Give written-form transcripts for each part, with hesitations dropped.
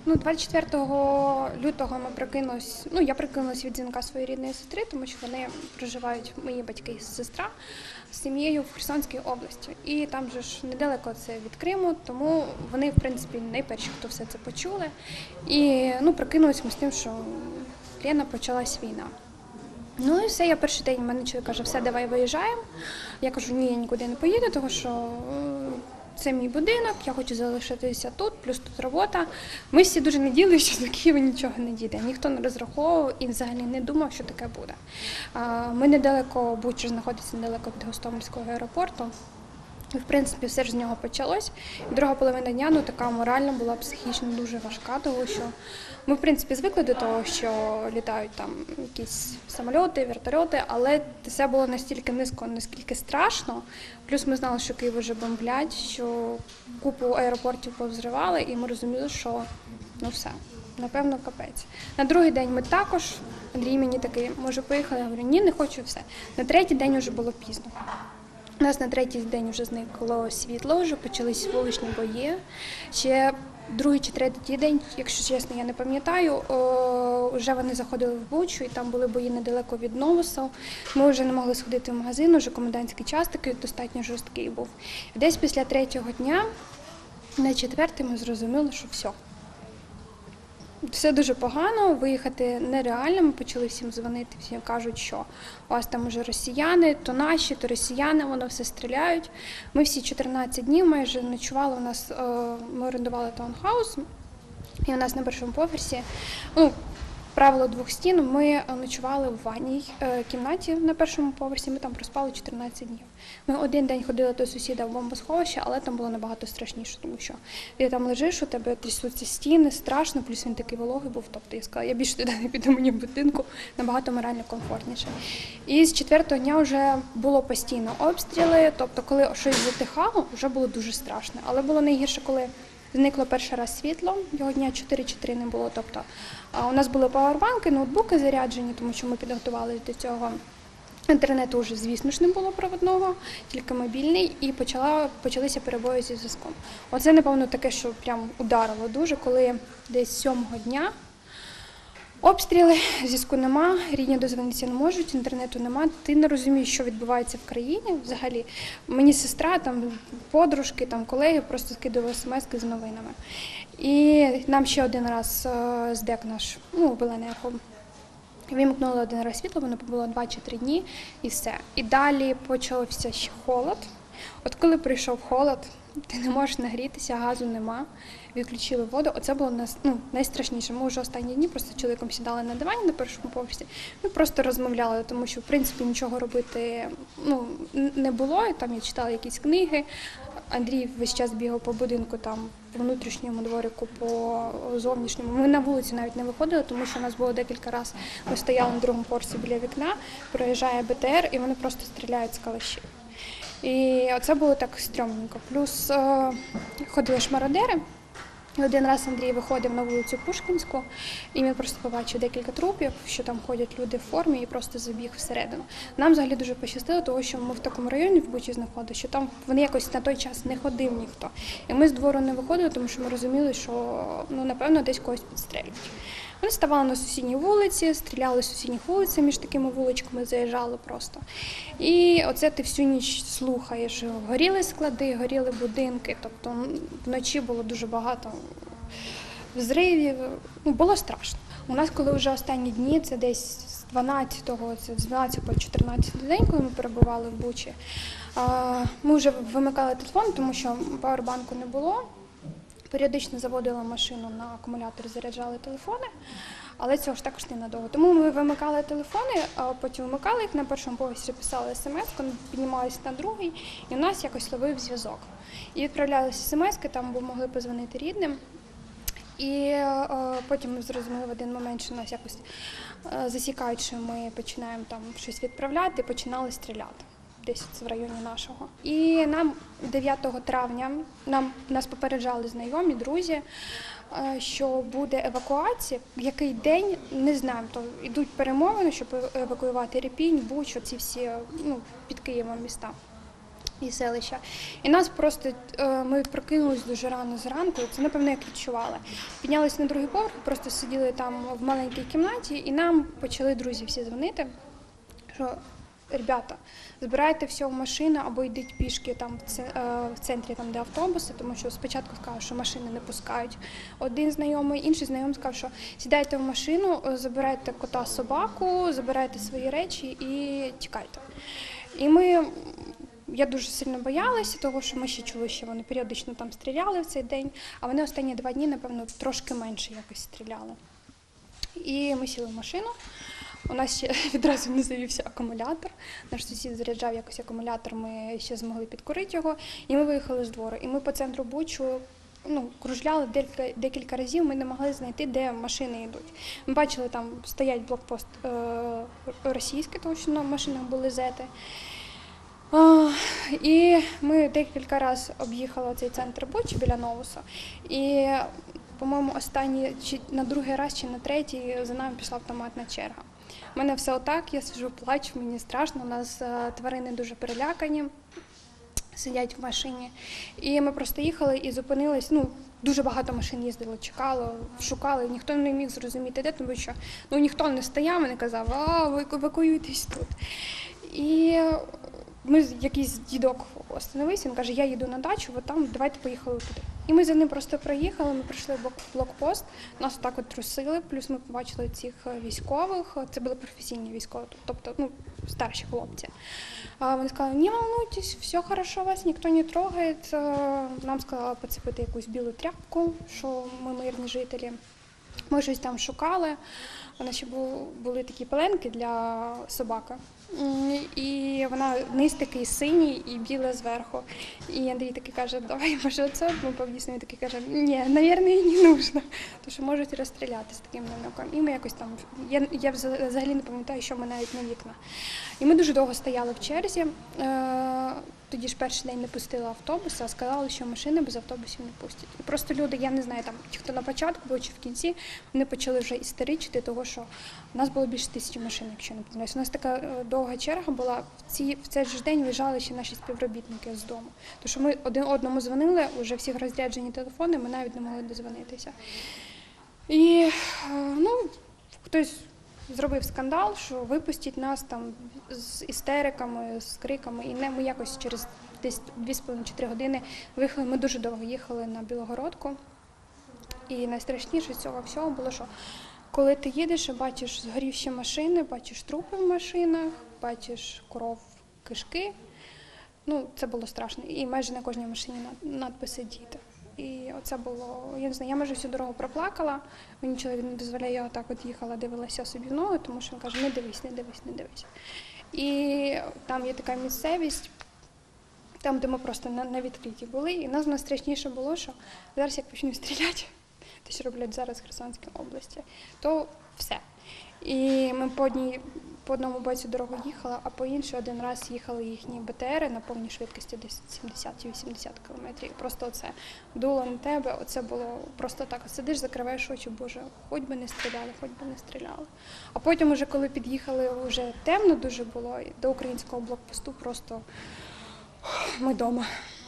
24 лютого ми прокинулись, я прокинулась від дзвінка своєї рідної сестри, тому що вони проживають, мої батьки і сестра, з сім'єю в Херсонській області. І там же ж недалеко це від Криму, тому вони, в принципі, найперші, хто все це почули. І прокинулись ми з тим, що Лена, почалась війна. Ну і все, я перший день, мене чоловік каже, все, давай виїжджаємо. Я кажу, ні, я нікуди не поїду, тому що це мій будинок, я хочу залишитися тут, плюс тут робота. Ми всі дуже надіялися, що до Києва нічого не дійде. Ніхто не розраховував і взагалі не думав, що таке буде. Ми недалеко, Буча знаходиться недалеко від Гостомельського аеропорту. І, в принципі, все ж з нього почалось. І друга половина дня, така морально була, психічно дуже важка, тому що ми, в принципі, звикли до того, що літають там якісь самольоти, вертольоти, але це було настільки низько, наскільки страшно. Плюс ми знали, що Київ вже бомблять, що купу аеропортів повзривали, і ми розуміли, що все, напевно, капець. На другий день ми також, Андрій мені такий, може, поїхали? Я говорю, ні, не хочу, все. На третій день вже було пізно. У нас на третій день вже зникло світло, вже почались вуличні бої. Ще другий чи третій день, якщо чесно, я не пам'ятаю, вже вони заходили в Бучу, і там були бої недалеко від Новосу. Ми вже не могли сходити в магазин, вже комендантський час такий достатньо жорсткий був. І десь після третього дня, на четвертий, ми зрозуміли, що все. Все дуже погано, виїхати нереально, ми почали всім дзвонити, всі кажуть, що у вас там уже росіяни, то наші, то росіяни, воно все стріляють. Ми всі 14 днів майже ночували, ми орендували таунхаус, і у нас на першому поверсі, правило двох стін, ми ночували в ванній кімнаті на першому поверсі, ми там проспали 14 днів. Ми один день ходили до сусіда в бомбосховище, але там було набагато страшніше, тому що ти там лежиш, у тебе трясуться стіни, страшно, плюс він такий вологий був, тобто я сказала, я більше туди не піду, мені в будинку набагато морально комфортніше. І з четвертого дня вже було постійно обстріли, тобто коли щось затихало, вже було дуже страшно, але було найгірше, коли зникло перший раз світло, його дня 4 чи 3 не було. Тобто у нас були павербанки, ноутбуки заряджені, тому що ми підготувалися до цього. Інтернету вже, звісно ж, не було проводного, тільки мобільний, і почалися перебої зі зв'язком. Оце, напевно, таке, що прям ударило дуже, коли десь 7-го дня обстріли, зв'язку нема, рідні дозвонитися не можуть, інтернету нема, ти не розумієш, що відбувається в країні взагалі. Мені сестра, подружки, колеги просто скидували смс-ки з новинами. І нам ще один раз СДЕК наш, обленерго, вимкнули один раз світло, воно було 2 чи 3 дні і все. І далі почався ще холод. От коли прийшов холод, ти не можеш нагрітися, газу нема, відключили воду. Оце було найстрашніше. Ми вже останні дні просто чоловіком сідали на дивані на першому поверсі, ми просто розмовляли, тому що, в принципі, нічого робити не було. І там я читала якісь книги. Андрій весь час бігав по будинку, там, по внутрішньому дворику, по зовнішньому. Ми на вулиці навіть не виходили, тому що у нас було декілька разів. Ми стояли на другому поверсі біля вікна, проїжджає БТР, і вони просто стріляють з калашів. І оце було так стрьомненько. Плюс ходили шмародери. Один раз Андрій виходив на вулицю Пушкінську, і він просто побачив декілька трупів, що там ходять люди в формі, і просто забіг всередину. Нам взагалі дуже пощастило, тому що ми в такому районі в Бучі знаходилися, що там вони якось на той час не ходив ніхто. І ми з двору не виходили, тому що ми розуміли, що, напевно, десь когось підстрелюють. Вони ставали на сусідній вулиці, стріляли з сусідніх вулиць, між такими вуличками заїжджали просто. І оце ти всю ніч слухаєш. Горіли склади, горіли будинки, тобто вночі було дуже багато взривів, було страшно. У нас, коли вже останні дні, це десь з 12 по 14 день, коли ми перебували в Бучі, ми вже вимикали телефон, тому що павербанку не було. Періодично заводила машину на акумулятор, заряджали телефони, але цього ж також ненадовго. Тому ми вимикали телефони, а потім вимикали їх на першому поверсі, писали смс, піднімалися на другий, і у нас якось ловив зв'язок. І відправлялися смс-ки, там могли позвонити рідним. І потім ми зрозуміли в один момент, що нас якось засікають, що ми починаємо там щось відправляти, і починали стріляти. Десь в районі нашого. І нам 9 травня нас попереджали знайомі, друзі, що буде евакуація. Який день, не знаємо. То йдуть перемовини, щоб евакуювати Ірпінь, Буч, ці всі під Києвом міста. і селища. І нас просто, ми прокинулись дуже рано зранку, це, напевно, як відчували. Піднялись на другий поверх, просто сиділи там в маленькій кімнаті, і нам почали друзі всі дзвонити, що ребята, збирайте все в машину або йдіть пішки там в центрі, там, де автобуси, тому що спочатку сказали, що машини не пускають. Один знайомий, інший знайомий сказав, що сідайте в машину, забирайте кота, собаку, забирайте свої речі і тікайте. І я дуже сильно боялася, того, що ми ще чули, що вони періодично там стріляли в цей день, а вони останні 2 дні, напевно, трошки менше якось стріляли. І ми сіли в машину. У нас ще відразу не завівся акумулятор. Наш сусід заряджав якось акумулятор, ми ще змогли підкурити його, і ми виїхали з двору. І ми по центру Бучу кружляли декілька разів, ми не могли знайти, де машини йдуть. Ми бачили, там стоять блокпост російський, тому що на машинах були зети. І ми декілька разів об'їхали цей центр Бучі біля Новуса. І, по-моєму, останній, чи на другий раз, чи на третій за нами пішла автоматна черга. У мене все отак, я сиджу, плачу, мені страшно, у нас тварини дуже перелякані, сидять в машині. І ми просто їхали і зупинились, дуже багато машин їздило, чекало, шукали, ніхто не міг зрозуміти, де, тому що ніхто не стояв і не казав, ви евакуюйтесь тут. І якийсь дідок остановився, він каже, я їду на дачу, от там, давайте поїхали туди. І ми за ним просто проїхали, ми прийшли в блокпост, нас так от трусили, плюс ми побачили цих військових, це були професійні військові, тобто старші хлопці. Вони сказали, не волнуйтесь, все хорошо, вас ніхто не трогає. Нам сказали поцепити якусь білу тряпку, що ми мирні жителі. Ми щось там шукали, у нас ще були такі пеленки для собаки. І низ такий синій і біле зверху. І Андрій такий каже, давай, може оце? Ми повісно, він такий каже, ні, мабуть, не нужно, тому що можуть розстріляти з таким намеком. І ми якось там, я взагалі не пам'ятаю, що ми навіть на вікна. І ми дуже довго стояли в черзі. Тоді ж перший день не пустили автобуси, а сказали, що машини без автобусів не пустять. І просто люди, я не знаю, там, хто на початку був чи в кінці, вони почали вже істеричити, того, що у нас було більше 1000 машин, якщо не помиляюсь. У нас така довга черга була, в цей ж день виїжджали ще наші співробітники з дому. Тому що ми один одному дзвонили, вже всіх розряджені телефони, ми навіть не могли дозвонитися. І, хтось зробив скандал, що випустять нас там з істериками, з криками. І ми якось через десь 2,5-3 години виїхали. Ми дуже довго їхали на Білогородку. І найстрашніше з цього всього було, що коли ти їдеш і бачиш згорівші машини, бачиш трупи в машинах, бачиш кров, кишки, це було страшно. І майже на кожній машині надписи «Діти». І оце було, я не знаю, я майже всю дорогу проплакала, мені чоловік не дозволяє, я отак от їхала, дивилася собі в ноги, тому що він каже, не дивись, не дивись, не дивись. І там є така місцевість, там, де ми просто на відкритті були, і нас найстрашніше було, що зараз як почнуть стріляти, те, що роблять зараз в Херсонській області, то все. І ми по одному боці дорогу їхали, а по іншій один раз їхали їхні БТРи на повній швидкості десь 70 чи 80 кілометрів. Просто оце дуло на тебе, оце було просто так. Сидиш, закриваєш очі, боже, хоч би не стріляли, хоч би не стріляли. А потім, уже коли під'їхали, вже темно дуже було, до українського блокпосту просто ми вдома.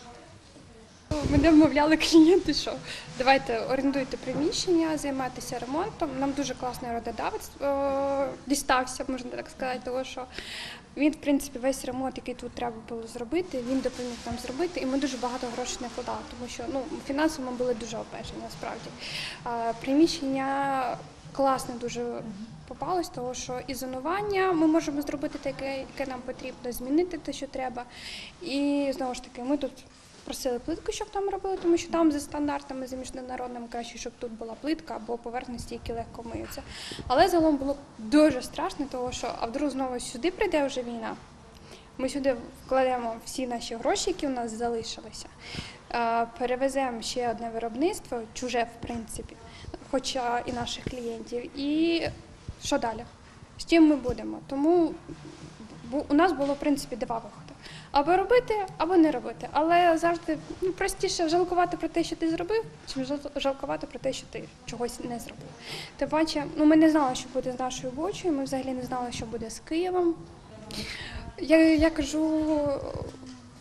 Ми не вмовляли клієнти, що давайте орендуйте приміщення, займайтеся ремонтом. Нам дуже класний роботодавець дістався, можна так сказати, тому що він, в принципі, весь ремонт, який тут треба було зробити, він допоміг нам зробити, і ми дуже багато грошей не вкладали, тому що фінансово ми були дуже обмежені, насправді. Приміщення класне дуже попалось, тому що і зонування ми можемо зробити таке, яке нам потрібно, змінити те, що треба. І, знову ж таки, ми тут просили плитку, щоб там робили, тому що там за стандартами, за міжнародними краще, щоб тут була плитка або поверхності, які легко миються. Але загалом було дуже страшно, тому що, а вдруг знову сюди прийде вже війна, ми сюди вкладемо всі наші гроші, які у нас залишилися, перевеземо ще одне виробництво, чуже в принципі, хоча і наших клієнтів, і що далі? З чим ми будемо? Тому у нас було, в принципі, 2 виходи. Або робити, або не робити. Але завжди простіше жалкувати про те, що ти зробив, чим жалкувати про те, що ти чогось не зробив. Тим паче, ми не знали, що буде з нашою Бучею, ми взагалі не знали, що буде з Києвом. Я кажу,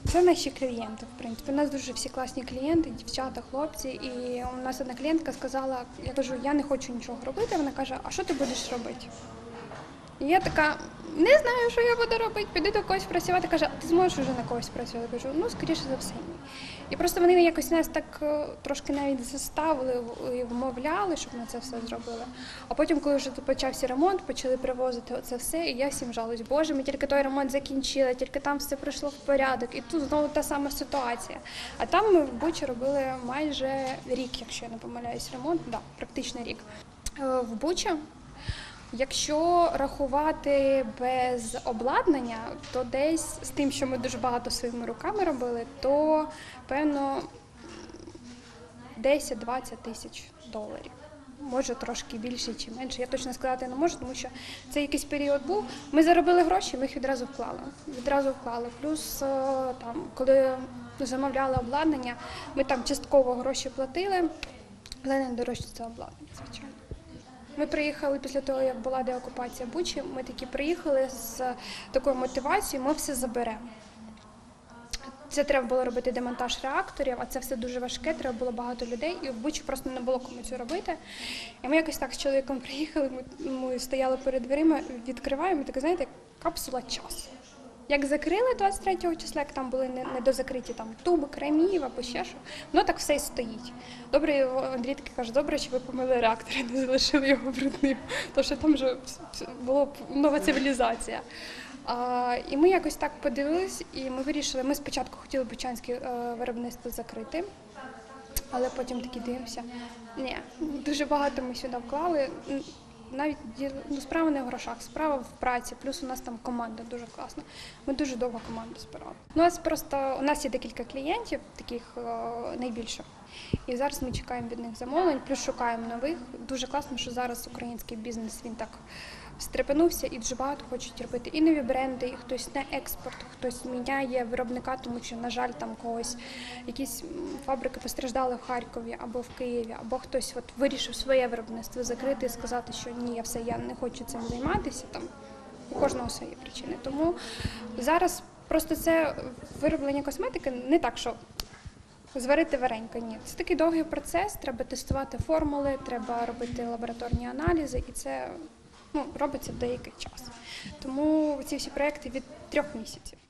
Це наші клієнти, в принципі. У нас дуже всі класні клієнти, дівчата, хлопці. І у нас одна клієнтка сказала, я кажу, я не хочу нічого робити. Вона каже, а що ти будеш робити? І я така, не знаю, що я буду робити, піду до когось працювати. Каже, а ти зможеш вже на когось працювати? Я кажу, ну, скоріше за все, ні. І просто вони якось нас так трошки навіть заставили і вмовляли, щоб ми це все зробили. А потім, коли вже почався ремонт, почали привозити оце все, і я всім жалуюсь, боже, ми тільки той ремонт закінчили, тільки там все пройшло в порядок, і тут знову та сама ситуація. А там ми в Бучі робили майже рік, якщо я не помиляюсь, ремонт, да, практично рік. В Бучі, якщо рахувати без обладнання, то десь з тим, що ми дуже багато своїми руками робили, то, певно, 10-20 тисяч доларів. Може трошки більше чи менше, я точно сказати не можу, тому що це якийсь період був. Ми заробили гроші, ми їх відразу вклали. Плюс, там, коли замовляли обладнання, ми там частково гроші платили, але не дорожче це обладнання, звичайно. Ми приїхали після того, як була деокупація Бучі, ми такі приїхали з такою мотивацією, ми все заберемо. Це треба було робити демонтаж реакторів, а це все дуже важке, треба було багато людей, і в Бучі просто не було кому це робити. І ми якось так з чоловіком приїхали, ми стояли перед дверима, відкриваємо, і так, знаєте, капсула часу. Як закрили 23 числа, як там були недозакриті там туби, кремів або ще що, воно так все і стоїть. Добре, Андрій такий каже, добре, що ви помили реактор і не залишили його брудним, тому що там вже була нова цивілізація. І ми якось так подивились, і ми вирішили, ми спочатку хотіли бучанське виробництво закрити, але потім такі дивимося, ні, дуже багато ми сюди вклали. Навіть справа не в грошах, справа в праці, плюс у нас там команда дуже класна. Ми дуже довго команду збирали. У нас є декілька клієнтів, таких найбільших, і зараз ми чекаємо від них замовлень, плюс шукаємо нових. Дуже класно, що зараз український бізнес, він так встрепенувся і дуже багато хочуть робити і нові бренди, і хтось на експорт, хтось міняє виробника, тому що, на жаль, там когось якісь фабрики постраждали в Харкові або в Києві, або хтось вирішив своє виробництво закрити і сказати, що ні, я не хочу цим займатися. Там у кожного свої причини. Тому зараз просто це вироблення косметики не так, що зварити варенько, ні. Це такий довгий процес, треба тестувати формули, треба робити лабораторні аналізи, і це робиться деякий час. Тому ці всі проекти від 3 місяців.